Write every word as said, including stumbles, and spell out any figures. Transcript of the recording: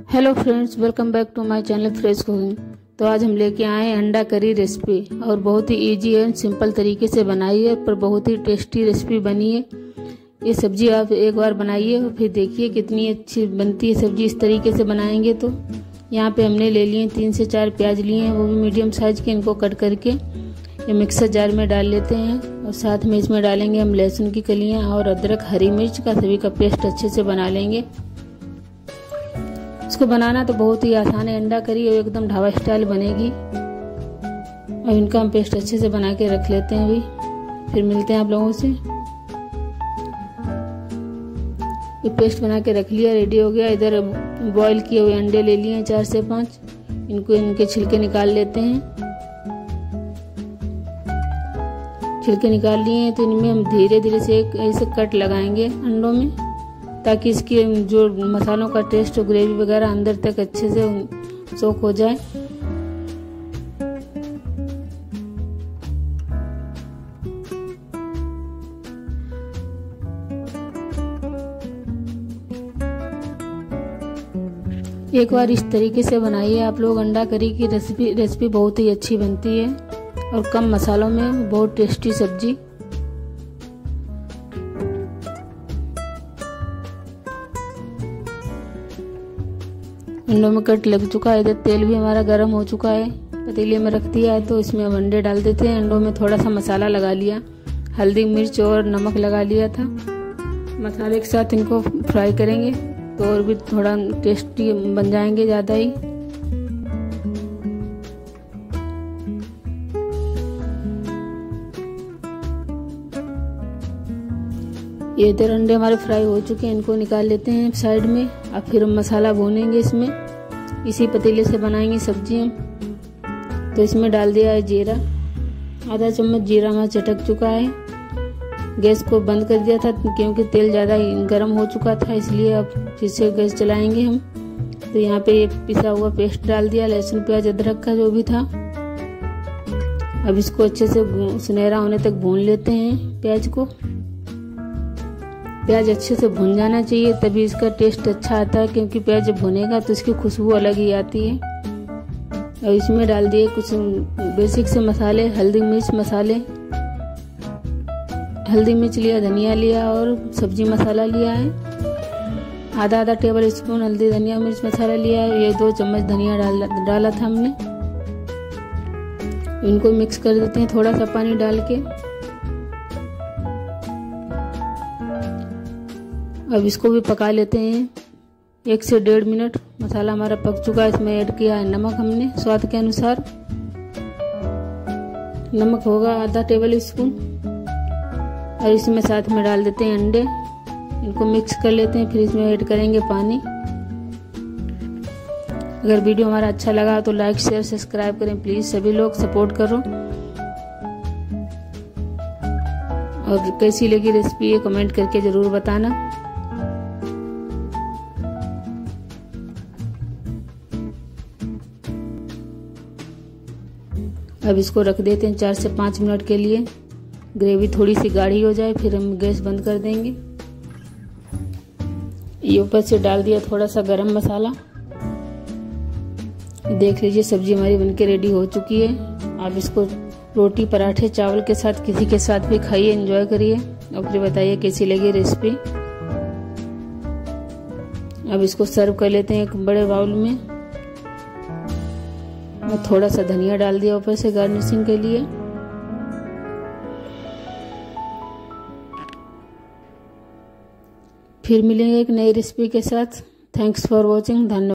Hello friends, welcome back to my channel fresh cooking. तो आज हम लेके आए हैं अंडा करी रेसिपी और बहुत ही इजी एंड सिंपल तरीके से बनाई है, पर बहुत ही टेस्टी रेसिपी बनी है। ये सब्जी आप एक बार बनाइए और फिर देखिए कितनी अच्छी बनती है सब्जी इस तरीके से बनाएंगे तो। यहाँ पे हमने ले लिए तीन से चार प्याज लिए हैं, वो भी मीडियम साइज के। इनको कट करके ये मिक्सर जार में डाल लेते हैं और साथ में इसमें डालेंगे हम लहसुन की कलियाँ और अदरक हरी मिर्च का सभी का पेस्ट अच्छे से बना लेंगे। इसको बनाना तो बहुत ही आसान है, अंडा करी और एकदम ढाबा स्टाइल बनेगी। और इनका हम पेस्ट अच्छे से बना के रख लेते हैं अभी, फिर मिलते हैं आप लोगों से। ये पेस्ट बना के रख लिया, रेडी हो गया। इधर बॉईल किए हुए अंडे ले लिए हैं चार से पांच, इनको इनके छिलके निकाल लेते हैं। छिलके निकाल लिए हैं तो इनमें हम धीरे धीरे से एक ऐसे कट लगाएंगे अंडों में, ताकि इसके जो मसालों का टेस्ट और ग्रेवी वगैरह अंदर तक अच्छे से सोख हो जाए। एक बार इस तरीके से बनाइए आप लोग। अंडा करी की रेसिपी रेसिपी बहुत ही अच्छी बनती है और कम मसालों में बहुत टेस्टी सब्जी। अंडों में कट लग चुका है। इधर तेल भी हमारा गर्म हो चुका है, पतीले में रख दिया है। तो इसमें हम अंडे डाल देते हैं। अंडों में थोड़ा सा मसाला लगा लिया, हल्दी मिर्च और नमक लगा लिया था। मसाले के साथ इनको फ्राई करेंगे तो और भी थोड़ा टेस्टी बन जाएंगे ज़्यादा ही। ये इधर अंडे हमारे फ्राई हो चुके हैं, इनको निकाल लेते हैं साइड में। अब फिर हम मसाला भूनेंगे इसमें, इसी पतीले से बनाएंगे सब्जी हम। तो इसमें डाल दिया है जीरा, आधा चम्मच जीरा हमारा चटक चुका है। गैस को बंद कर दिया था क्योंकि तेल ज़्यादा गर्म हो चुका था, इसलिए अब फिर से गैस चलाएंगे हम। तो यहाँ पे एक पिसा हुआ पेस्ट डाल दिया, लहसुन प्याज अदरक का जो भी था। अब इसको अच्छे से सुनहरा होने तक भून लेते हैं प्याज को। प्याज अच्छे से भुन जाना चाहिए, तभी इसका टेस्ट अच्छा आता है, क्योंकि प्याज जब भुनेगा तो इसकी खुशबू अलग ही आती है। और इसमें डाल दिए कुछ बेसिक से मसाले, हल्दी मिर्च मसाले, हल्दी मिर्च लिया, धनिया लिया और सब्जी मसाला लिया है। आधा आधा टेबल स्पून हल्दी धनिया मिर्च मसाला लिया है। ये दो चम्मच धनिया डाल डाला था हमने। इनको मिक्स कर देते हैं थोड़ा सा पानी डाल के। अब इसको भी पका लेते हैं एक से डेढ़ मिनट। मसाला हमारा पक चुका है। इसमें ऐड किया है नमक हमने स्वाद के अनुसार। नमक होगा आधा टेबल स्पून। और इसमें साथ में डाल देते हैं अंडे, इनको मिक्स कर लेते हैं। फिर इसमें ऐड करेंगे पानी। अगर वीडियो हमारा अच्छा लगा तो लाइक शेयर सब्सक्राइब करें प्लीज़, सभी लोग सपोर्ट करो। और कैसी लगी रेसिपी ये कमेंट करके ज़रूर बताना। अब इसको रख देते हैं चार से पाँच मिनट के लिए, ग्रेवी थोड़ी सी गाढ़ी हो जाए, फिर हम गैस बंद कर देंगे। ये ऊपर से डाल दिया थोड़ा सा गरम मसाला। देख लीजिए सब्जी हमारी बनके रेडी हो चुकी है। आप इसको रोटी पराठे चावल के साथ किसी के साथ भी खाइए, एंजॉय करिए और फिर बताइए कैसी लगी रेसिपी। अब इसको सर्व कर लेते हैं एक बड़े बाउल में। और थोड़ा सा धनिया डाल दिया ऊपर से गार्निशिंग के लिए। फिर मिलेंगे एक नई रेसिपी के साथ। Thanks for watching. धन्यवाद।